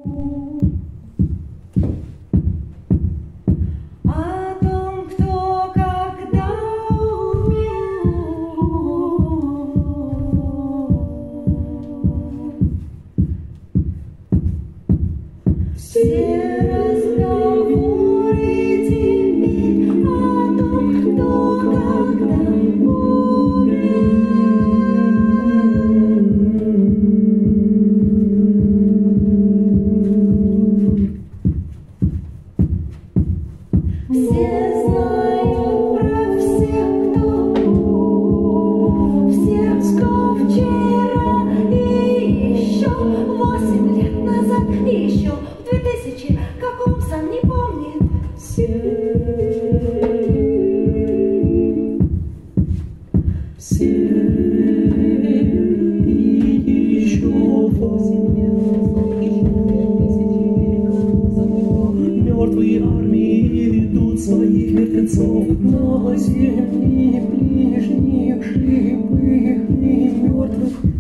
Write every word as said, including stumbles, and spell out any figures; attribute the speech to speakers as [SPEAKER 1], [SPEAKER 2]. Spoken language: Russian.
[SPEAKER 1] О том, кто когда умер, все разговоры теперь о том, кто когда умер. Все знают про всех, кто всех, кто вчера и еще восемь лет назад, и еще в две тысячи каком сам не помнит. Все, все и еще восемь лет назад, мертвые армии ведут своих мертвецов на земли ближних, живых и мертвых.